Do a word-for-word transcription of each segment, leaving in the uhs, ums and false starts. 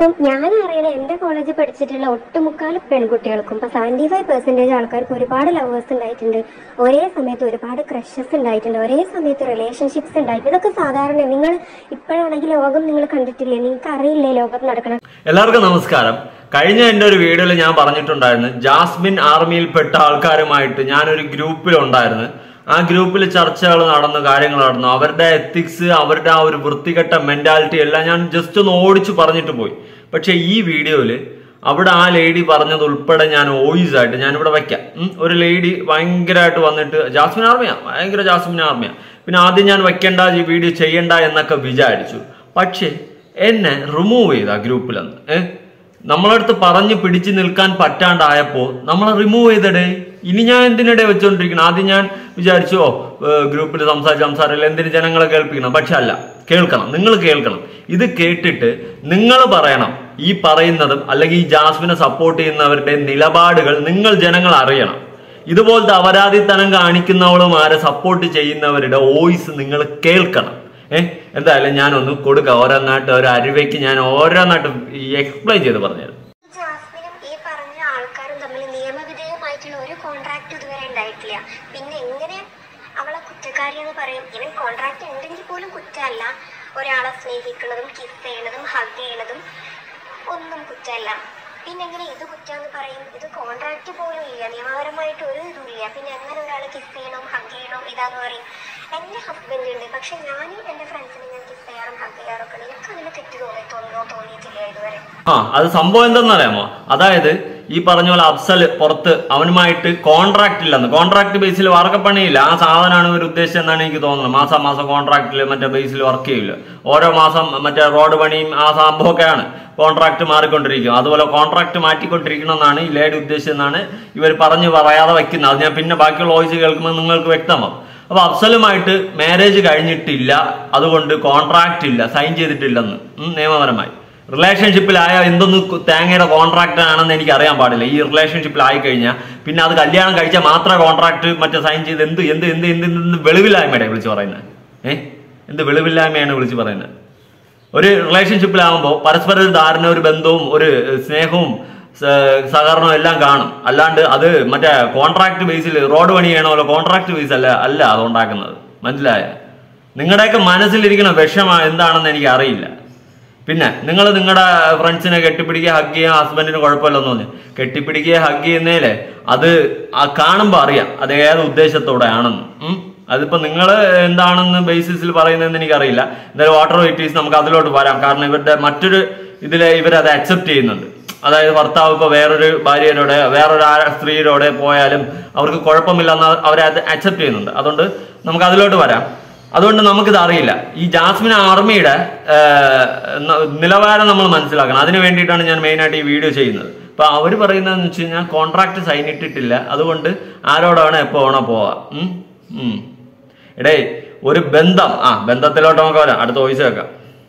അപ്പം ഞാൻ അറിയണ എൻ്റെ കോളേജിൽ പഠിച്ചിട്ടുള്ള ഒട്ടുമുക്കാൽ പെൺകുട്ടികൾക്കും ഇപ്പം സെവൻറ്റി ഫൈവ് പെർസെൻറ്റേജ് ആൾക്കാർക്ക് ഒരുപാട് ലവേഴ്സ് ഉണ്ടായിട്ടുണ്ട്, ഒരേ സമയത്ത് ഒരുപാട് ക്രഷസ് ഉണ്ടായിട്ടുണ്ട്, ഒരേ സമയത്ത് റിലേഷൻഷിപ്സ് ഉണ്ടായിട്ടുണ്ട്. ഇതൊക്കെ സാധാരണ. നിങ്ങൾ ഇപ്പോഴാണെങ്കിൽ ലോകം നിങ്ങൾ കണ്ടിട്ടില്ലേ, നിങ്ങൾക്ക് അറിയില്ലേ ലോകത്ത് നടക്കണം. എല്ലാവർക്കും നമസ്കാരം. കഴിഞ്ഞ എൻ്റെ ഒരു വീഡിയോയിൽ ഞാൻ പറഞ്ഞിട്ടുണ്ടായിരുന്നു, ജാസ്മിൻ ആർമിയിൽപ്പെട്ട ആൾക്കാരുമായിട്ട് ഞാനൊരു ഗ്രൂപ്പിലുണ്ടായിരുന്നു. ആ ഗ്രൂപ്പിൽ ചർച്ചകൾ നടന്നു, കാര്യങ്ങൾ നടന്നു. അവരുടെ എത്തിക്സ്, അവരുടെ ആ ഒരു വൃത്തികെട്ട മെന്റാലിറ്റി എല്ലാം ഞാൻ ജസ്റ്റ് ഒന്ന് ഓടിച്ചു പറഞ്ഞിട്ട് പോയി. പക്ഷെ ഈ വീഡിയോയിൽ അവിടെ ആ ലേഡി പറഞ്ഞത് ഉൾപ്പെടെ ഞാൻ വോയിസ് ആയിട്ട് ഞാനിവിടെ വയ്ക്കാം. ഒരു ലേഡി ഭയങ്കരമായിട്ട് വന്നിട്ട് ജാസ്മിൻ ആർമിയാ, ഭയങ്കര ജാസ്മിൻ ആർമിയാ. പിന്നെ ആദ്യം ഞാൻ വെക്കണ്ട, ഈ വീഡിയോ ചെയ്യണ്ട എന്നൊക്കെ വിചാരിച്ചു. പക്ഷെ എന്നെ റിമൂവ് ചെയ്ത ആ ഗ്രൂപ്പിൽ നിന്ന് ഏഹ് നമ്മളടുത്ത് പറഞ്ഞ് പിടിച്ചു നിൽക്കാൻ പറ്റാണ്ടായപ്പോ നമ്മളെ റിമൂവ് ചെയ്തടേ. ഇനി ഞാൻ എന്തിനിടെ വെച്ചോണ്ടിരിക്കണം? ആദ്യം ഞാൻ വിചാരിച്ചു ഓ ഗ്രൂപ്പിൽ സംസാരിച്ച് സംസാരമില്ല, എന്തിന് ജനങ്ങളെ കേൾപ്പിക്കണം. പക്ഷെ അല്ല, കേൾക്കണം, നിങ്ങൾ കേൾക്കണം. ഇത് കേട്ടിട്ട് നിങ്ങൾ പറയണം ഈ പറയുന്നതും അല്ലെങ്കിൽ ഈ ജാസ്മിനെ സപ്പോർട്ട് ചെയ്യുന്നവരുടെ നിലപാടുകൾ നിങ്ങൾ ജനങ്ങൾ അറിയണം. ഇതുപോലത്തെ അപരാധിത്തനം കാണിക്കുന്നവളുമാരെ സപ്പോർട്ട് ചെയ്യുന്നവരുടെ വോയിസ് നിങ്ങൾ കേൾക്കണം. ഏഹ് എന്തായാലും ഞാനൊന്ന് കൊടുക്കാം, ഓരോന്നായിട്ട് ഒരു അരുവയ്ക്ക് ഞാൻ ഓരോന്നായിട്ട് എക്സ്പ്ലെയിൻ ചെയ്ത് പറഞ്ഞുതരാം. ജാസ്മിനും ഈ പറഞ്ഞ ആൾക്കാരും തമ്മിൽ നിയമവിധേയമായിട്ടുള്ള ഒരു കോൺട്രാക്ട് ഇതുവരെ ഉണ്ടായിട്ടില്ല. പിന്നെ എങ്ങനെ അവളെ കുറ്റക്കാരിയെന്ന് പറയും? ഇവൻ കോൺട്രാക്ട് ഉണ്ടെങ്കിൽ പോലും കുറ്റമല്ല. ഒരാളെ സ്നേഹിക്കുന്നതും കിസ് ചെയ്യണതും ഹഗ് ചെയ്യണതും ഒന്നും കുറ്റമല്ല. പിന്നെ എങ്ങനെ ഇത് കുറ്റാന്ന് പറയും? ഇത് കോൺട്രാക്ട് പോലും ഇല്ല, നിയമപരമായിട്ട് ഒരു ഇതും ഇല്ല. പിന്നെ എങ്ങനെ ഒരാളെ കിസ് ചെയ്യണം ഹഗ് ചെയ്യണം ഇതാന്ന് പറയും? എൻ്റെ ഹസ്ബൻഡ് ഉണ്ട്, പക്ഷെ ഞാനും എൻ്റെ ഫ്രണ്ട്സിനെ ഞാൻ കിസ് ചെയ്യാറും ഹഗ് ചെയ്യാറൊക്കെ ഉണ്ട്. എനിക്ക് അതിന് തെറ്റ് തോന്നി തോന്നിയോ തോന്നിയിട്ടില്ല ഇതുവരെ. ആ അത് സംഭവം എന്തെന്നറിയാമോ? അതായത് ഈ പറഞ്ഞ പോലെ അഫ്സൽ പുറത്ത് അവനുമായിട്ട് കോൺട്രാക്ട് ഇല്ലെന്ന്, കോൺട്രാക്ട് ബേസിൽ വർക്കപ്പണിയില്ല. ആ സാധനമാണ് ഇവർ ഉദ്ദേശിച്ചെന്നാണ് എനിക്ക് തോന്നുന്നത്. മാസം മാസം കോൺട്രാക്റ്റിൽ മറ്റേ ബേസിൽ വർക്ക് ചെയ്യില്ല. ഓരോ മാസം മറ്റേ റോഡ് പണിയും ആ സംഭവമൊക്കെയാണ്. കോൺട്രാക്ട് മാറിക്കൊണ്ടിരിക്കും. അതുപോലെ കോൺട്രാക്ട് മാറ്റിക്കൊണ്ടിരിക്കണമെന്നാണ് ഈ ലേഡി ഉദ്ദേശിച്ചെന്നാണ് ഇവർ പറഞ്ഞു പറയാതെ വയ്ക്കുന്നത്. അത് ഞാൻ പിന്നെ ബാക്കിയുള്ള വോയിസ് കേൾക്കുമ്പോൾ നിങ്ങൾക്ക് വ്യക്തമാവും. അപ്പൊ അഫ്സലുമായിട്ട് മാരേജ് കഴിഞ്ഞിട്ടില്ല, അതുകൊണ്ട് കോൺട്രാക്ട് ഇല്ല, സൈൻ ചെയ്തിട്ടില്ലെന്ന് നിയമപരമായി. റിലേഷൻഷിപ്പിലായ എന്തൊന്ന് തേങ്ങയുടെ കോൺട്രാക്ട് ആണെന്ന് എനിക്ക് അറിയാൻ പാടില്ല. ഈ റിലേഷൻഷിപ്പിലായി കഴിഞ്ഞാൽ പിന്നെ അത് കല്യാണം കഴിച്ചാൽ മാത്രമേ കോൺട്രാക്ട് മറ്റേ സൈൻ ചെയ്ത് എന്ത് എന്ത് എന്ത് എന്ത് എന്ത് വെളിവില്ലായ്മയുടെ വിളിച്ച് പറയുന്നത്. ഏഹ് എന്ത് വെളിവില്ലായ്മയാണ് വിളിച്ച് പറയുന്നത്? ഒരു റിലേഷൻഷിപ്പിലാകുമ്പോൾ പരസ്പര ഒരു ധാരണ, ഒരു ബന്ധവും ഒരു സ്നേഹവും സഹകരണവും എല്ലാം കാണും. അല്ലാണ്ട് അത് മറ്റേ കോൺട്രാക്ട് ബേസിൽ റോഡ് പണി ചെയ്യണമല്ലോ, കോൺട്രാക്ട് ബേസ് അല്ല അല്ല അത് ഉണ്ടാക്കുന്നത്. മനസ്സിലായ? നിങ്ങളുടെയൊക്കെ മനസ്സിലിരിക്കുന്ന വിഷമ എന്താണെന്ന് എനിക്ക് അറിയില്ല. പിന്നെ നിങ്ങൾ നിങ്ങളുടെ ഫ്രണ്ട്സിനെ കെട്ടിപ്പിടിക്കുക ഹഗ് ചെയ്യുക, ഹസ്ബൻഡിന് കുഴപ്പമില്ലെന്ന് തോന്നി കെട്ടിപ്പിടിക്കുക ഹഗ് ചെയ്യുന്നതില് അത് കാണുമ്പോൾ അറിയാം അത് ഏത് ഉദ്ദേശത്തോടെ ആണെന്ന്. ഉം അതിപ്പോ നിങ്ങൾ എന്താണെന്ന് ബേസിസിൽ പറയുന്നതെന്ന് എനിക്കറിയില്ല. എന്തായാലും വാട്ടർ വെയിറ്റീസ് നമുക്ക് അതിലോട്ട് വരാം. കാരണം ഇവരുടെ മറ്റൊരു ഇതില് ഇവരത് അക്സെപ്റ്റ് ചെയ്യുന്നുണ്ട്. അതായത് ഭർത്താവ് ഇപ്പൊ വേറൊരു ഭാര്യയോടെ വേറൊരു സ്ത്രീയോടെ പോയാലും അവർക്ക് കുഴപ്പമില്ലെന്ന് അവരെ അത് അക്സെപ്റ്റ് ചെയ്യുന്നുണ്ട്. അതുകൊണ്ട് നമുക്ക് അതിലോട്ട് വരാം. അതുകൊണ്ട് നമുക്കിത് അറിയില്ല. ഈ ജാസ്മിൻ ആർമിയുടെ നിലവാരം നമ്മൾ മനസ്സിലാക്കണം. അതിന് വേണ്ടിയിട്ടാണ് ഞാൻ മെയിനായിട്ട് ഈ വീഡിയോ ചെയ്യുന്നത്. അപ്പൊ അവർ പറയുന്നതെന്ന് വെച്ച് കഴിഞ്ഞാൽ കോൺട്രാക്ട് സൈൻ ഇട്ടിട്ടില്ല, അതുകൊണ്ട് ആരോടാണ് എപ്പോ വേണോ പോവാ. ഉം ഉം എടേ ഒരു ബന്ധം, ആ ബന്ധത്തിലോട്ട് നമുക്ക് വരാം. അടുത്ത വോയിസ് വെക്കാം.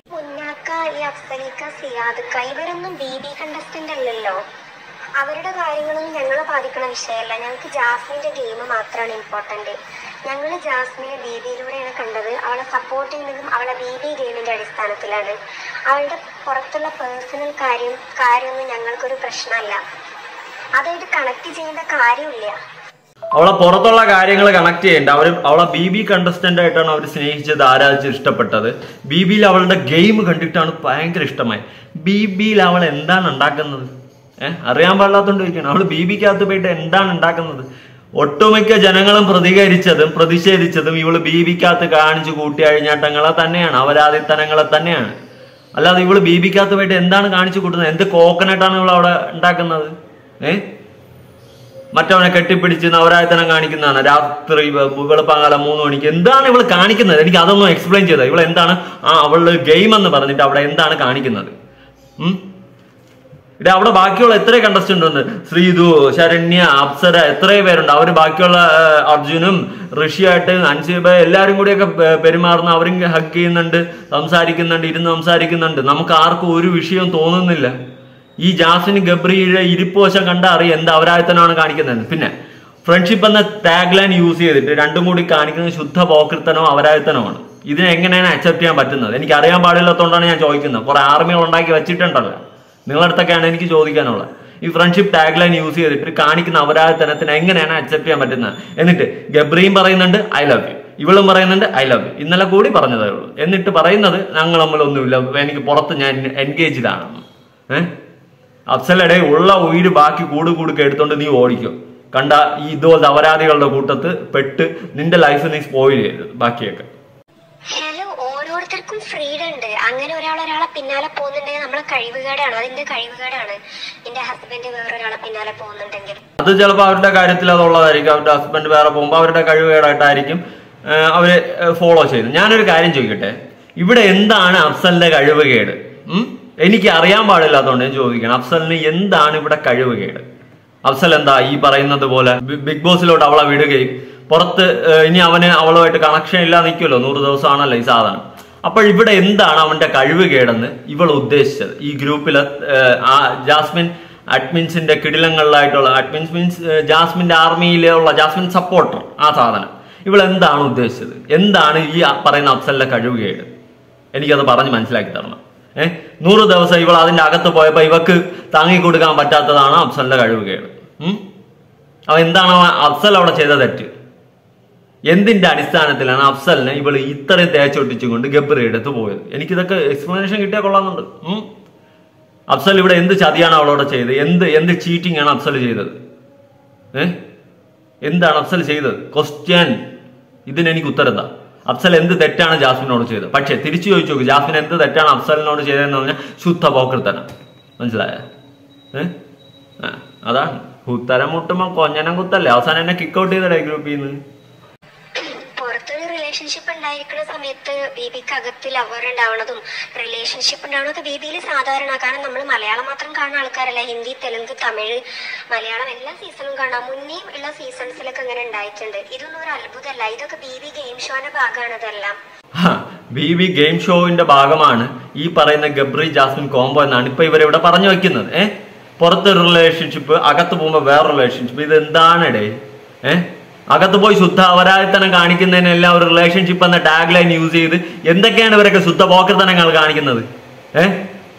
ഇവരൊന്നും ബി ബി കണ്ടസ്റ്റന്റ് അല്ലല്ലോ. അവരുടെ കാര്യങ്ങളൊന്നും ഞങ്ങളെ ബാധിക്കണ വിഷയമല്ല. ഞങ്ങൾക്ക് ജാസ്മിന്റെ ഗെയിം മാത്രമാണ് ഇമ്പോർട്ടന്റ്. ഞങ്ങൾ ജാസ്മിനെ ബി ബിയിലൂടെയാണ് കണ്ടത്. അവളെ സപ്പോർട്ട് ചെയ്യുന്നതും അവളെ ബി ബി ഗെയിമിന്റെ അടിസ്ഥാനത്തിലാണ്. അവളുടെ പുറത്തുള്ള പേഴ്സണൽ കാര്യം കാര്യമൊന്നും ഞങ്ങൾക്കൊരു പ്രശ്നമല്ല. അതായത് കണക്ട് ചെയ്യേണ്ട കാര്യമില്ല. അവളെ പുറത്തുള്ള കാര്യങ്ങൾ കണക്ട് ചെയ്യേണ്ട. അവർ അവളെ ബി ബി കണ്ടസ്റ്റന്റ് ആയിട്ടാണ് അവർ സ്നേഹിച്ചത്, ആരാധിച്ച് ഇഷ്ടപ്പെട്ടത്. ബി ബിയിൽ അവളുടെ ഗെയിം കണ്ടിട്ടാണ് ഭയങ്കര ഇഷ്ടമായി. ബി ബിയിൽ അവൾ എന്താണ് ഉണ്ടാക്കുന്നത്? ഏഹ് അറിയാൻ പാടില്ലാത്തോണ്ട് ചോദിക്കണം. അവൾ ബി ബിക്കകത്ത് പോയിട്ട് എന്താണ് ഉണ്ടാക്കുന്നത്? ഒട്ടുമിക്ക ജനങ്ങളും പ്രതികരിച്ചതും പ്രതിഷേധിച്ചതും ഇവള് ബി ബിക്കകത്ത് കാണിച്ചു കൂട്ടിയ അഴിഞ്ഞാട്ടങ്ങളെ തന്നെയാണ്, അപരാധിത്തനങ്ങളെ തന്നെയാണ്. അല്ലാതെ ഇവള് ബി ബിക്കകത്ത് പോയിട്ട് എന്താണ് കാണിച്ചു കൂട്ടുന്നത്? എന്ത് കോക്കനട്ടാണ് ഇവൾ അവിടെ ഉണ്ടാക്കുന്നത്? ഏഹ് മറ്റവനെ കെട്ടിപ്പിടിച്ച് നവരായത്തനം കാണിക്കുന്നതാണ് രാത്രി വെളുപ്പാങ്കാലം മൂന്ന് മണിക്ക്. എന്താണ് ഇവള് കാണിക്കുന്നത്? എനിക്ക് അതൊന്നും എക്സ്പ്ലെയിൻ ചെയ്താൽ. ഇവൾ എന്താണ് ആ അവളുടെ ഗെയിം എന്ന് പറഞ്ഞിട്ട് അവിടെ എന്താണ് കാണിക്കുന്നത്? ഉം ഇവിടെ അവിടെ ബാക്കിയുള്ള എത്ര കണ്ടസ്റ്റന്റ് ഉണ്ട്? ശ്രീതു, ശരണ്യ, അപ്സര, എത്രയോ പേരുണ്ട്. അവര് ബാക്കിയുള്ള അർജുനും ഋഷിയായിട്ട് അൻസിബ എല്ലാവരും കൂടിയൊക്കെ പെരുമാറുന്ന, അവരും ഹഗ് ചെയ്യുന്നുണ്ട്, സംസാരിക്കുന്നുണ്ട്, ഇരുന്ന് സംസാരിക്കുന്നുണ്ട്. നമുക്ക് ആർക്കും ഒരു വിഷയവും തോന്നുന്നില്ല. ഈ ജാസ്മിൻ ഗബ്രിയുടെ ഇരിപ്പോശം കണ്ട അറിയാം എന്താ അവരായത്തനാണ് കാണിക്കുന്നത്. പിന്നെ ഫ്രണ്ട്ഷിപ്പ് എന്ന ടാഗ് ലൈൻ യൂസ് ചെയ്തിട്ട് രണ്ടും കൂടി കാണിക്കുന്നത് ശുദ്ധ പോക്കൃത്തനോ അവരായത്തനമാണ്. ഇതിനെ എങ്ങനെയാണ് അക്സെപ്റ്റ് ചെയ്യാൻ പറ്റുന്നത്? എനിക്ക് അറിയാൻ പാടില്ലാത്തതുകൊണ്ടാണ് ഞാൻ ചോദിക്കുന്നത്. കുറെ ആർമികൾ ഉണ്ടാക്കി വെച്ചിട്ടുണ്ടല്ലോ. നിങ്ങളടുത്തൊക്കെയാണ് എനിക്ക് ചോദിക്കാനുള്ളത്. ഈ ഫ്രണ്ട്ഷിപ്പ് ടാഗ് ലൈൻ യൂസ് ചെയ്തിട്ട് കാണിക്കുന്ന അപരാധത്തനത്തിന് എങ്ങനെയാണ് അക്സെപ്റ്റ് ചെയ്യാൻ പറ്റുന്നത്? എന്നിട്ട് ഗബ്രിയും പറയുന്നുണ്ട് ഐ ലവ് യു, ഇവളും പറയുന്നുണ്ട് ഐ ലവ് യു, ഇന്നലെ കൂടി പറഞ്ഞതേ ഉള്ളൂ. എന്നിട്ട് പറയുന്നത് ഞങ്ങൾ തമ്മിലൊന്നുമില്ല, എനിക്ക് പുറത്ത് ഞാൻ എൻഗേജ്ഡാണെന്ന്. ഏഹ് അഫ്സലടെ ഉള്ള ഉയിര് ബാക്കി കൂട് കൂടുക്കെ എടുത്തോണ്ട് നീ ഓടിക്കും. കണ്ട ഈ ഇതുപോലത്തെ അപരാധികളുടെ കൂട്ടത്ത് പെട്ട് നിന്റെ ലൈഫ് നീ സ്പോയിൽ ചെയ്തത് ബാക്കിയൊക്കെ. ഹലോ, ഓരോരുത്തർക്കും ഫ്രീഡം ഉണ്ട്. അങ്ങനെ ഒരാൾ ഒരാളെ പിന്നാലെ പോകുന്നുണ്ടെങ്കിൽ നമ്മളെ കഴിവുകേടാണ്, അതിന്റെ കഴിവുകേടാണ്. എന്റെ ഹസ്ബൻഡ് വേറൊരാളെ പിന്നാലെ പോകുന്നുണ്ടെങ്കിൽ അത് ചിലപ്പോൾ അവരുടെ കാര്യത്തിൽ അതുള്ളതായിരിക്കും. അവരുടെ ഹസ്ബൻഡ് വേറെ പോകുമ്പോൾ അവരുടെ കഴിവുകേടായിട്ടായിരിക്കും അവര് ഫോളോ ചെയ്യുന്നത്. ഞാനൊരു കാര്യം ചോദിക്കട്ടെ, ഇവിടെ എന്താണ് അഫ്സലിന്റെ കഴിവുകേട്? ഉം എനിക്ക് അറിയാൻ പാടില്ലാത്തതുകൊണ്ട് ഞാൻ ചോദിക്കണം, അഫ്സലിന് എന്താണ് ഇവിടെ കഴിവുകേട്? അഫ്സൽ എന്താ ഈ പറയുന്നത് പോലെ ബിഗ് ബോസിലോട്ട് അവളെ വിടുകയും പുറത്ത് ഇനി അവന് അവളുമായിട്ട് കണക്ഷൻ ഇല്ലാതെ നിൽക്കുമല്ലോ, നൂറ് ദിവസമാണല്ലോ ഈ സാധനം. അപ്പോൾ ഇവിടെ എന്താണ് അവന്റെ കഴിവുകേടെന്ന് ഇവൾ ഉദ്ദേശിച്ചത്? ഈ ഗ്രൂപ്പിലെ ജാസ്മിൻ അഡ്മിൻസിന്റെ കിടിലങ്ങളിലായിട്ടുള്ള അഡ്മിൻസ് മീൻസ് ജാസ്മിന്റെ ആർമിയിലുള്ള ജാസ്മിൻ സപ്പോർട്ടർ, ആ സാധനം ഇവൾ എന്താണ് ഉദ്ദേശിച്ചത്? എന്താണ് ഈ പറയുന്ന അഫ്സലിന്റെ കഴിവുകേട്? എനിക്കത് പറഞ്ഞ് മനസ്സിലാക്കി തരണം. ഏഹ് നൂറ് ദിവസം ഇവൾ അതിന്റെ അകത്ത് പോയപ്പോ ഇവക്ക് താങ്ങി കൊടുക്കാൻ പറ്റാത്തതാണ് അഫ്സലിന്റെ കഴിവുകേട്. ഉം അവ എന്താണ് അഫ്സൽ അവിടെ ചെയ്ത തെറ്റ്? എന്തിന്റെ അടിസ്ഥാനത്തിലാണ് അഫ്സലിനെ ഇവൾ ഇത്രയും തേച്ചൊട്ടിച്ചും കൊണ്ട് ഗബ്രി എടുത്ത് പോയത്? എനിക്കിതൊക്കെ എക്സ്പ്ലനേഷൻ കിട്ടിയാൽ കൊള്ളാമെന്നുണ്ട്. ഉം അഫ്സൽ ഇവിടെ എന്ത് ചതിയാണ് അവളോട് ചെയ്തത്? എന്ത് എന്ത് ചീറ്റിംഗ് ആണ് അഫ്സൽ ചെയ്തത്? ഏഹ് എന്താണ് അഫ്സൽ ചെയ്തത്? ക്വസ്റ്റ്യൻ ഇതിനെനിക്ക് ഉത്തരത്താ. അഫ്സൽ എന്ത് തെറ്റാണ് ജാസ്മിനോട് ചെയ്തത്? പക്ഷെ തിരിച്ചു ചോദിച്ചു നോക്ക്, ജാസ്മിൻ എന്ത് തെറ്റാണ് അഫ്സലിനോട് ചെയ്തതെന്ന് പറഞ്ഞാൽ ശുദ്ധ പോക്കൃത്തനം. മനസ്സിലായ? ഏഹ് അതാണ് ഉത്തരം മുട്ടുമ്പോ കൊഞ്ഞനം കുത്തല്ലേ. അവസാനം എന്നെ കിക്ക് ഔട്ട് ചെയ്തടേ ഗ്രൂപ്പിൽ നിന്ന്. പുറത്തൊരു റിലേഷൻഷിപ്പ് ഉണ്ടായിരിക്കുന്ന സമയത്ത് ബേബിക്ക് അകത്ത് ലവർ ഉണ്ടാവണതും റിലേഷൻഷിപ്പ് ഉണ്ടാവണതൊക്കെ ബേബിയിൽ സാധാരണ. കാരണം നമ്മൾ മലയാളം മാത്രം കാണുന്ന ആൾക്കാരല്ല, ഹിന്ദി, തെലുങ്ക്, തമിഴ്, മലയാളം എല്ലാ സീസണും കാണാം. മുന്നേയും ഉള്ള സീസൺസിലൊക്കെ അങ്ങനെ ഉണ്ടായിട്ടുണ്ട്. ഇതൊന്നും ഒരു അത്ഭുതമല്ല, ഇതൊക്കെ ബേബി ഗെയിം ഷോന്റെ ഭാഗമാണ്. ഇതെല്ലാം ബി ബി ഗെയിം ഷോവിന്റെ ഭാഗമാണ് ഈ പറയുന്ന ഗബ്രി ജാസ്മിൻ കോംബോ എന്നാണ് ഇപ്പൊ ഇവരിവിടെ പറഞ്ഞു വെക്കുന്നത്. ഏഹ് പുറത്തൊരു റിലേഷൻഷിപ്പ്, അകത്ത് പോകുമ്പോ വേറെ റിലേഷൻഷിപ്പ്. ഇത് എന്താണ് ഇടേ? ഏഹ് അകത്ത് പോയി ശുദ്ധ അപരാധത്തനം കാണിക്കുന്നതിനെല്ലാം ഒരു റിലേഷൻഷിപ്പ് എന്ന ടാഗ് ലൈൻ യൂസ് ചെയ്ത് എന്തൊക്കെയാണ് ഇവരൊക്കെ ശുദ്ധ പോക്കൃത്തനങ്ങൾ കാണിക്കുന്നത്? ഏഹ്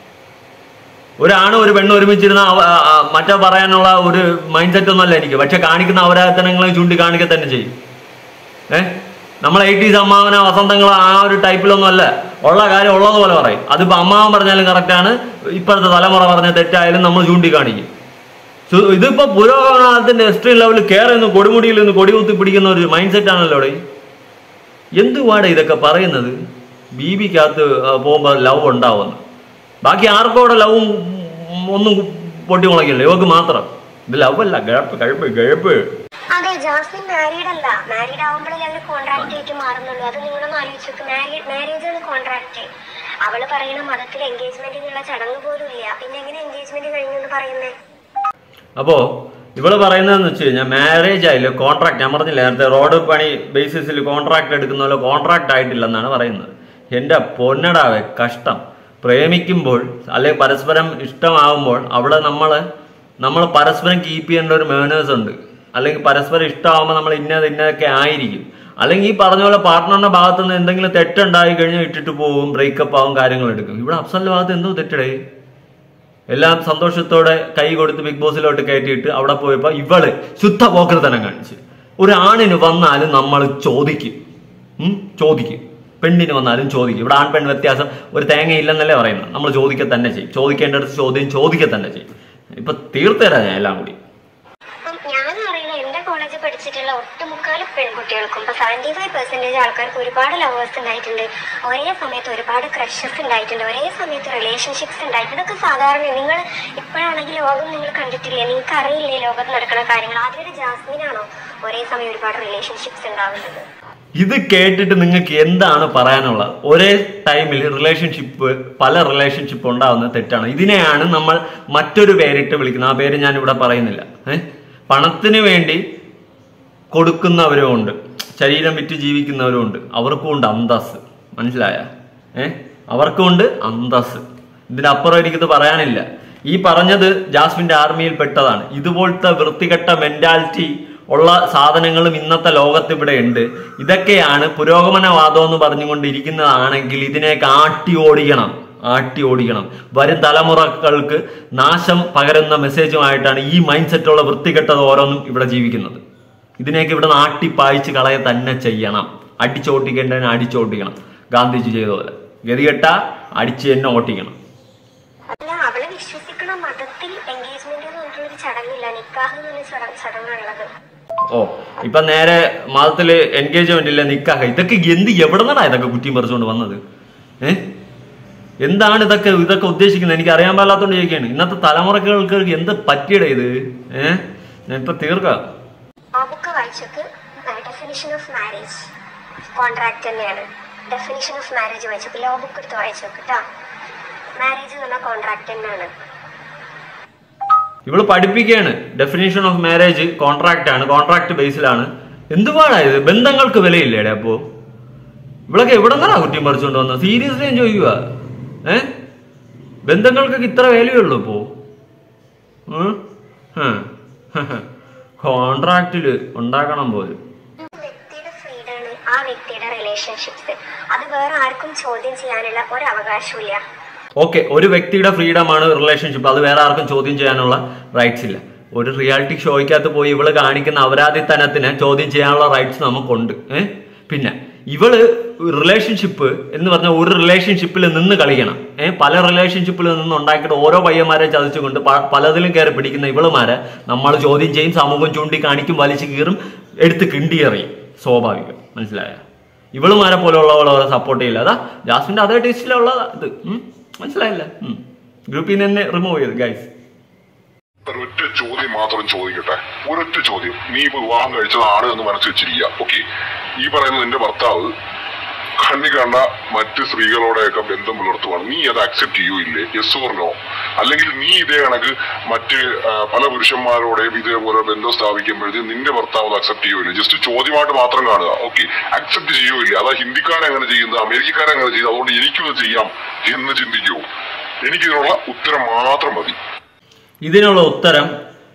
ഒരാണും ഒരു പെണ്ണും ഒരുമിച്ചിരുന്ന മറ്റേ പറയാനുള്ള ഒരു മൈൻഡ് സെറ്റ് ഒന്നുമല്ല എനിക്ക്. പക്ഷെ കാണിക്കുന്ന അപരാധത്തനങ്ങളെ ചൂണ്ടി കാണിക്കുക തന്നെ ചെയ്യും. ഏഹ് നമ്മൾ എയ്റ്റീസ് അമ്മാവന വസന്തങ്ങൾ ആ ഒരു ടൈപ്പിലൊന്നും അല്ല. ഉള്ള കാര്യം ഉള്ളതുപോലെ പറയും. അതിപ്പോ അമ്മാവൻ പറഞ്ഞാലും കറക്റ്റാണ്, ഇപ്പോഴത്തെ തലമുറ പറഞ്ഞ തെറ്റായാലും നമ്മൾ ചൂണ്ടിക്കാണിക്കും. ഇതിപ്പോ പുരോഗമനത്തിന്റെ എക്സ്ട്രീം ലെവലിൽ കയറി നിന്ന് കൊടിമുടിയിൽ നിന്ന് കൊടികുത്തി പിടിക്കുന്ന ഒരു മൈൻഡ് സെറ്റ് ആണല്ലോ ഇവിടെ. എന്തുവാടെ ഇതൊക്കെ പറയുന്നത്? ബീബിക്കകത്ത് പോകുമ്പോ ലവ് ഉണ്ടാവുമെന്ന്. ബാക്കി ആർക്കും അവിടെ ലവും ഒന്നും പൊട്ടി മുളക്കില്ല, ഇവക്ക് മാത്രം. ഇത് ലവ് അല്ല, ഗഴപ്പ് കഴിപ്പ് ഗഴപ്പ്. അതെ, ജാസ്മിൻ മാരീഡ് അല്ല. മാരീഡ് ആവുമ്പോഴേ ഞങ്ങൾ കോൺട്രാക്ട് ആയിട്ട് മാറുന്നുള്ളൂ. അത് നിങ്ങളൊന്ന് ആലോചിച്ച് നോക്ക്. മാരീഡ് മാരേജ് ആണ് കോൺട്രാക്ട്. അവള് പറയുന്ന മതത്തിൽ എൻഗേജ്മെന്റിനുള്ള ചടങ്ങ് പോലും ഇല്ല. പിന്നെ എങ്ങനെ എൻഗേജ്മെന്റ് കഴിഞ്ഞു എന്ന് പറയുന്നേ? അപ്പോ ഇവള് പറയുന്നതെന്ന് വെച്ച് കഴിഞ്ഞാൽ മാരേജ് ആയില്ല, കോൺട്രാക്ട്. ഞാൻ പറഞ്ഞില്ല നേരത്തെ, റോഡ് പണി ബേസിസിൽ കോൺട്രാക്ട് എടുക്കുന്ന പോലെ കോൺട്രാക്ട് ആയിട്ടില്ലെന്നാണ് പറയുന്നത്. എന്റെ പൊന്നടാവേ കഷ്ടം. പ്രേമിക്കുമ്പോൾ അല്ലെങ്കിൽ പരസ്പരം ഇഷ്ടമാവുമ്പോൾ അവിടെ നമ്മള് നമ്മൾ പരസ്പരം കീപ്പ് ചെയ്യേണ്ട ഒരു മേനേഴ്സ് ഉണ്ട്. അല്ലെങ്കിൽ പരസ്പരം ഇഷ്ടമാകുമ്പോൾ നമ്മൾ ഇന്നത് ഇന്നതൊക്കെ ആയിരിക്കും. അല്ലെങ്കിൽ ഈ പറഞ്ഞ പോലെ പാർട്ട്ണറിന്റെ ഭാഗത്ത് നിന്ന് എന്തെങ്കിലും തെറ്റുണ്ടായി കഴിഞ്ഞാൽ ഇട്ടിട്ട് പോകും, ബ്രേക്കപ്പ് ആവും, കാര്യങ്ങൾ എടുക്കും. ഇവിടെ അഫ്സലിന്റെ ഭാഗത്ത് എന്തോ തെറ്റടേ. എല്ലാം സന്തോഷത്തോടെ കൈ കൊടുത്ത് ബിഗ് ബോസിലോട്ട് കയറ്റിയിട്ട് അവിടെ പോയപ്പോ ഇവള് ശുദ്ധ പോക്കൃതനം കാണിച്ച്. ഒരു ആണിന് വന്നാലും നമ്മൾ ചോദിക്കും, ഉം ചോദിക്കും. പെണ്ണിന് വന്നാലും ചോദിക്കും. ഇവിടെ ആൺ പെൺ വ്യത്യാസം ഒരു തേങ്ങയില്ലെന്നല്ലേ പറയുന്നത്. നമ്മൾ ചോദിക്കുക തന്നെ ചെയ്യും. ചോദിക്കേണ്ടടുത്ത് ചോദ്യം ചോദിക്കുക തന്നെ ചെയ്യും. ഇപ്പൊ തീർത്തരാ ഞാൻ എല്ലാം കൂടി. ഞാൻ അറിയുന്ന എന്റെ കോളേജിൽ പഠിച്ചിട്ടുള്ള ഒട്ടുമുക്കാലും പെൺകുട്ടികൾക്കും ഇപ്പൊ സെവന്റി ഫൈവ് പെർസെന്റേജ് ആൾക്കാർക്ക് ഒരുപാട് ലവേഴ്സ് ഉണ്ടായിട്ടുണ്ട്. ഒരേ സമയത്ത് ഒരുപാട് ക്രഷസ് ഉണ്ടായിട്ടുണ്ട്. ഒരേ സമയത്ത് റിലേഷൻഷിപ്സ് ഉണ്ടായിട്ടുണ്ട്. ഇതൊക്കെ സാധാരണ. നിങ്ങൾ ഇപ്പോഴാണെങ്കിൽ ലോകം നിങ്ങൾ കണ്ടിട്ടില്ലേ? നിങ്ങൾക്ക് അറിയില്ലേ ലോകത്ത് നടക്കുന്ന കാര്യങ്ങൾ? ആദ്യമായിട്ട് ജാസ്മിനാണോ ഒരേ സമയം ഒരുപാട് റിലേഷൻഷിപ്സ് ഉണ്ടാവുന്നത്? ഇത് കേട്ടിട്ട് നിങ്ങൾക്ക് എന്താണ് പറയാനുള്ളത്? ഒരേ ടൈമിൽ റിലേഷൻഷിപ്പ് പല റിലേഷൻഷിപ്പ് ഉണ്ടാവുന്നത് തെറ്റാണ്. ഇതിനെയാണ് നമ്മൾ മറ്റൊരു പേരിട്ട് വിളിക്കുന്നത്. ആ പേര് ഞാൻ ഇവിടെ പറയുന്നില്ല. ഏഹ് പണത്തിന് വേണ്ടി കൊടുക്കുന്നവരും ഉണ്ട്, ശരീരം വിറ്റ് ജീവിക്കുന്നവരും ഉണ്ട്. അവർക്കും ഉണ്ട് അന്തസ്. മനസ്സിലായ? ഏഹ് അവർക്കും ഉണ്ട് അന്തസ്. ഇതിനപ്പുറം എനിക്കിത് പറയാനില്ല. ഈ പറഞ്ഞത് ജാസ്മിന്റെ ആർമിയിൽ പെട്ടതാണ്. ഇതുപോലത്തെ വൃത്തികെട്ട മെന്റാലിറ്റി ഉള്ള സാധനങ്ങളും ഇന്നത്തെ ലോകത്ത് ഇവിടെ ഉണ്ട്. ഇതൊക്കെയാണ് പുരോഗമനവാദം എന്ന് പറഞ്ഞുകൊണ്ടിരിക്കുന്നതാണെങ്കിൽ ഇതിനെ കാട്ടി ഓടിക്കണം. ആട്ടി ഓടിക്കണം. വരും തലമുറകൾക്ക് നാശം പകരുന്ന മെസ്സേജുമായിട്ടാണ് ഈ മൈൻഡ് സെറ്റുള്ള വൃത്തികെട്ടത് ഓരോന്നും ഇവിടെ ജീവിക്കുന്നത്. ഇതിനെയൊക്കെ ഇവിടെ നാട്ടി പായിച്ച് കളയെ തന്നെ ചെയ്യണം. അടിച്ചോട്ടിക്കേണ്ടതിന് അടിച്ചോട്ടിക്കണം. ഗാന്ധിജി ചെയ്ത പോലെ ഗതികെട്ട അടിച്ച് തന്നെ ഓട്ടിക്കണം. അല്ല, അവള് വിശ്വസിക്കണ മതത്തിൽ എൻഗേജ്മെന്റ് എന്ന് പറഞ്ഞിട്ടൊരു ചടങ്ങില്ല, നിക്കാഹ് എന്നുള്ള ചടങ്ങുള്ളത്. ഓ, ഇപ്പൊ നേരെ മതത്തില് എൻഗേജ്മെന്റ് ഇല്ല, നിക്കാഹ്. ഇതൊക്കെ എന്ത് എവിടെ നിന്നാ ഇതൊക്കെ കുറ്റിയും പറിച്ചുകൊണ്ട് വന്നത്? ഏഹ് എന്താണ് ഇതൊക്കെ ഇതൊക്കെ ഉദ്ദേശിക്കുന്നത്? എനിക്ക് അറിയാൻ പാടില്ലാത്തോണ്ട് ചോദിക്കുകയാണ്. ഇന്നത്തെ തലമുറകൾക്ക് എന്ത് പറ്റിയട ഇത്? ഏഹ് ഞാൻ ഇപ്പൊ തീർക്കാം. ആ ബുക്ക് വായിച്ചോക്ക്. ഡെഫിനിഷൻ ഓഫ് മാരേജ് കോൺട്രാക്ട് തന്നെയാണ്. ഡെഫിനിഷൻ ഓഫ് മാരേജ് വായിച്ചോക്ക്. ലോ ബുക്ക് എടുത്ത് വായിച്ചോക്ക് കേട്ടോ. മാരേജ് എന്ന് പറഞ്ഞാൽ കോൺട്രാക്ട് തന്നെയാണ്. ഇവള് പഠിപ്പിക്കുകയാണ് ഡെഫിനേഷൻ ഓഫ് മാരേജ് കോൺട്രാക്ട് ആണ്, കോൺട്രാക്ട് ബേസിലാണ്. എന്തുപാടായത്? ബന്ധങ്ങൾക്ക് വിലയില്ലേടെ? അപ്പോ ഇവളൊക്കെ എവിടെ നിന്നാ കുറ്റിയും പറിച്ചുകൊണ്ട് വന്നത്? സീരിയസ്ലി ഞാൻ ചോദിക്കുക. ഏഹ് ബന്ധങ്ങൾക്കൊക്കെ ഇത്ര വിലയുള്ളൂ ഇപ്പോ? കോൺട്രാക്റ്റില് ഉണ്ടാക്കണം പോലും. വ്യക്തിയുടെ ഫ്രീഡാണ് ആ വ്യക്തിയുടെ റിലേഷൻഷിപ്സ്. അത് വേറെ ആർക്കും ചോദ്യം ചെയ്യാനുള്ള ഒരു അവകാശമില്ല. ഓക്കെ, ഒരു വ്യക്തിയുടെ ഫ്രീഡമാണ് റിലേഷൻഷിപ്പ്, അത് വേറെ ആർക്കും ചോദ്യം ചെയ്യാനുള്ള റൈറ്റ്സ് ഇല്ല. ഒരു റിയാലിറ്റി ഷോയ്ക്കകത്ത് പോയി ഇവള് കാണിക്കുന്ന അപരാധിത്തനത്തിന് ചോദ്യം ചെയ്യാനുള്ള റൈറ്റ്സ് നമുക്കുണ്ട്. ഏഹ് പിന്നെ ഇവള് റിലേഷൻഷിപ്പ് എന്ന് പറഞ്ഞ ഒരു റിലേഷൻഷിപ്പിൽ നിന്ന് കളിക്കണം. ഏഹ് പല റിലേഷൻഷിപ്പിൽ നിന്ന് ഉണ്ടാക്കിയിട്ട് ഓരോ പയ്യന്മാരെ ചതിച്ചുകൊണ്ട് പലതിലും കയറി പിടിക്കുന്ന ഇവളുമാരെ നമ്മൾ ചോദ്യം ചെയ്യും, സമൂഹം ചൂണ്ടി കാണിക്കും, വലിച്ചു കീറും, എടുത്ത് കിണ്ടിയെറിയും. സ്വാഭാവികം. മനസ്സിലായ? ഇവളുമാരെ പോലെയുള്ളവളെ സപ്പോർട്ട് ചെയ്യില്ല. അതാ ജാസ്മിന്റെ അതേ ടേസ്റ്റിലുള്ള ഇത്. മനസ്സിലായില്ല? ഗ്രൂപ്പിൽ നിന്ന് റിമൂവ് ചെയ്ത് ഗൈസ്. ഒരൊറ്റ ചോദ്യം മാത്രം ചോദിക്കട്ടെ, ഒരൊറ്റ ചോദ്യം. നീ ഇപ്പൊ വിവാഹം കഴിച്ചതാണ് എന്ന് മനസ്സിൽ വെച്ചിരിക്കുക. ഓക്കെ, ഈ പറയുന്ന നിന്റെ ഭർത്താവ് കണ്ണി കണ്ട മറ്റ് സ്ത്രീകളോടെയൊക്കെ ബന്ധം പുലർത്തുവാണ്. നീ അത് അക്സെപ്റ്റ് ചെയ്യൂ ഇല്ലേ? Yes or no? അല്ലെങ്കിൽ നീ ഇതേ കണക്ക് മറ്റ് പല പുരുഷന്മാരോടെയും ഇതേപോലെ ബന്ധം സ്ഥാപിക്കുമ്പോഴത്തേക്കും നിന്റെ ഭർത്താവ് അത് അക്സെപ്റ്റ് ചെയ്യൂല്ലേ? ജസ്റ്റ് ചോദ്യമായിട്ട് മാത്രം കാണുക. ഓക്കെ, അക്സെപ്റ്റ് ചെയ്യൂ ഇല്ലേ? അതാ ഹിന്ദിക്കാരെങ്ങനെ ചെയ്യുന്നത്, അമേരിക്കക്കാരെങ്ങനെ ചെയ്യുന്നത്, അതുകൊണ്ട് എനിക്കത് ചെയ്യാം എന്ന് ചിന്തിക്കൂ. എനിക്കിതിനുള്ള ഉത്തരം മാത്രം മതി. ഇതിനുള്ള ഉത്തരം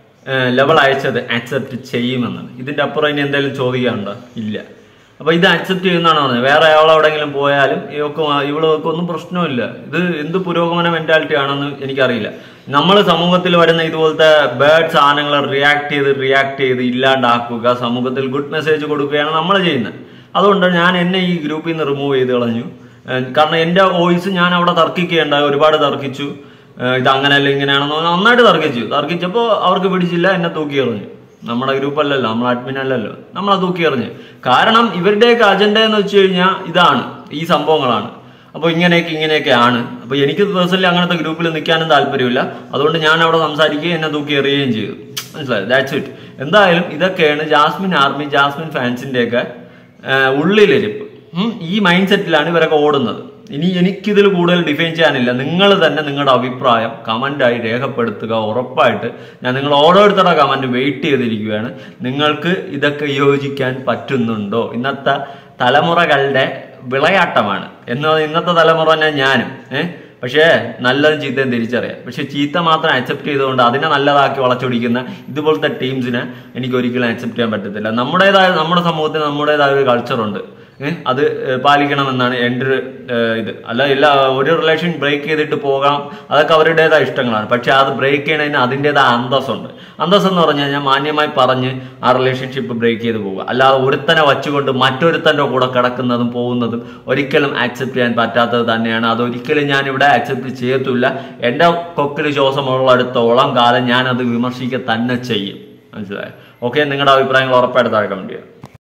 ലെവൽ അയച്ചത് അക്സെപ്റ്റ് ചെയ്യുമെന്നാണ്. ഇതിന്റെ അപ്പുറം ഇനി എന്തെങ്കിലും ചോദിക്കാനുണ്ടോ? ഇല്ല. അപ്പൊ ഇത് അക്സെപ്റ്റ് ചെയ്യുന്നതാണ് പറഞ്ഞത്. വേറെ അയാൾ എവിടെയെങ്കിലും പോയാലും ഇവക്ക് ഇവളൊക്കെ ഒന്നും പ്രശ്നമില്ല. ഇത് എന്ത് പുരോഗമന മെന്റാലിറ്റി ആണെന്ന് എനിക്കറിയില്ല. നമ്മൾ സമൂഹത്തിൽ വരുന്ന ഇതുപോലത്തെ ബാഡ് സാധനങ്ങൾ റിയാക്ട് ചെയ്ത് റിയാക്ട് ചെയ്ത് ഇല്ലാണ്ടാക്കുക, സമൂഹത്തിൽ ഗുഡ് മെസ്സേജ് കൊടുക്കുകയാണ് നമ്മൾ ചെയ്യുന്നത്. അതുകൊണ്ട് ഞാൻ എന്നെ ഈ ഗ്രൂപ്പിൽ നിന്ന് റിമൂവ് ചെയ്ത് കളഞ്ഞു. കാരണം എന്റെ വോയിസ് ഞാൻ അവിടെ തർക്കിക്കുകയുണ്ടായി, ഒരുപാട് തർക്കിച്ചു. ഇത് അങ്ങനെയല്ല ഇങ്ങനെയാണെന്ന് നന്നായിട്ട് തർക്കിച്ചു. തർക്കിച്ചപ്പോൾ അവർക്ക് പിടിച്ചില്ല, എന്നെ തൂക്കി എറിഞ്ഞു. നമ്മുടെ ഗ്രൂപ്പ് അല്ലല്ലോ, നമ്മൾ അഡ്മിൻ അല്ലല്ലോ, നമ്മളെ തൂക്കി എറിഞ്ഞ്. കാരണം ഇവരുടെയൊക്കെ അജണ്ട എന്ന് വെച്ച് കഴിഞ്ഞാൽ ഇതാണ്, ഈ സംഭവങ്ങളാണ്. അപ്പോൾ ഇങ്ങനെയൊക്കെ ഇങ്ങനെയൊക്കെ ആണ്. അപ്പോൾ എനിക്ക് പേഴ്സണലി അങ്ങനത്തെ ഗ്രൂപ്പിൽ നിൽക്കാനും താല്പര്യമില്ല. അതുകൊണ്ട് ഞാൻ അവിടെ സംസാരിക്കുകയും എന്നെ തൂക്കി എറിയുകയും ചെയ്തു. മനസ്സിലായത്? That's it. എന്തായാലും ഇതൊക്കെയാണ് ജാസ്മിൻ ആർമി, ജാസ്മിൻ ഫാൻസിന്റെയൊക്കെ ഉള്ളിലിരിപ്പ്. ഈ മൈൻഡ് സെറ്റിലാണ് ഇവരൊക്കെ ഓടുന്നത്. ഇനി എനിക്കിതിൽ കൂടുതൽ ഡിഫൈൻ ചെയ്യാനില്ല. നിങ്ങൾ തന്നെ നിങ്ങളുടെ അഭിപ്രായം കമന്റായി രേഖപ്പെടുത്തുക. ഉറപ്പായിട്ട് ഞാൻ നിങ്ങൾ ഓരോരുത്തരുടെ കമന്റ് വെയിറ്റ് ചെയ്തിരിക്കുകയാണ്. നിങ്ങൾക്ക് ഇതൊക്കെ യോജിക്കാൻ പറ്റുന്നുണ്ടോ? ഇന്നത്തെ തലമുറകളുടെ വിളയാട്ടമാണ് എന്നത് ഇന്നത്തെ തലമുറ തന്നെ ഞാനും. ഏഹ് പക്ഷേ നല്ലതും ചീത്തയും തിരിച്ചറിയാം. പക്ഷെ ചീത്ത മാത്രം അക്സെപ്റ്റ് ചെയ്തുകൊണ്ട് അതിനെ നല്ലതാക്കി വളച്ചൊടിക്കുന്ന ഇതുപോലത്തെ ടീംസിനെ എനിക്ക് ഒരിക്കലും അക്സെപ്റ്റ് ചെയ്യാൻ പറ്റത്തില്ല. നമ്മുടേതായ നമ്മുടെ സമൂഹത്തിന് നമ്മുടേതായ ഒരു കൾച്ചറുണ്ട്. അത് പാലിക്കണമെന്നാണ് എൻ്റെ ഒരു ഇത്. അല്ല എല്ലാ ഒരു റിലേഷൻ ബ്രേക്ക് ചെയ്തിട്ട് പോകാം, അതൊക്കെ അവരുടേതായ ഇഷ്ടങ്ങളാണ്. പക്ഷെ അത് ബ്രേക്ക് ചെയ്യണതിന് അതിൻ്റെതായ അന്തസ്സുണ്ട്. അന്തസ് എന്ന് പറഞ്ഞു കഴിഞ്ഞാൽ മാന്യമായി പറഞ്ഞ് ആ റിലേഷൻഷിപ്പ് ബ്രേക്ക് ചെയ്ത് പോവുക. അല്ലാതെ ഒരുത്തനെ വച്ചുകൊണ്ട് മറ്റൊരുത്തൻ്റെ കൂടെ കിടക്കുന്നതും പോകുന്നതും ഒരിക്കലും ആക്സെപ്റ്റ് ചെയ്യാൻ പറ്റാത്തത് തന്നെയാണ്. അതൊരിക്കലും ഞാനിവിടെ ആക്സെപ്റ്റ് ചെയ്യത്തില്ല. എൻ്റെ കൊക്കിൽ ശ്വാസമുള്ളടുത്തോളം കാലം ഞാനത് വിമർശിക്കുക തന്നെ ചെയ്യും. മനസ്സിലായോ? ഓക്കെ, നിങ്ങളുടെ അഭിപ്രായങ്ങൾ ഉറപ്പായിട്ട് താഴെ കമന്റ് ചെയ്യുക.